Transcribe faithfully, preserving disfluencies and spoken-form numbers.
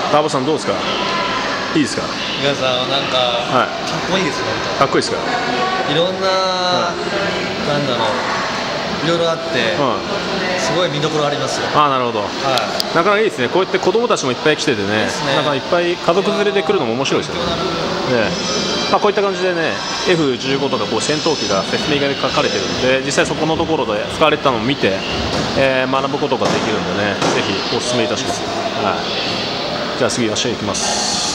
ターボさんどうですか？いいですか？ 皆さんなんか、はい、かっこいいですね。 かっこいいですか？ いろんな、はい、なんだろう、いろいろあって、うん、すごい見どころありますよ。 ああ、なるほど、はい、なかなかいいですね。こうやって子供たちもいっぱい来ててね、なんかいっぱい家族連れで来るのも面白いですよね。ね、まあ、こういった感じでね エフじゅうご とかこう戦闘機が説明が書かれてるんで、実際そこのところで使われてたのを見て、えー、学ぶことができるんでね、ぜひお勧めいたします。はい、じゃあ次の試合いきます。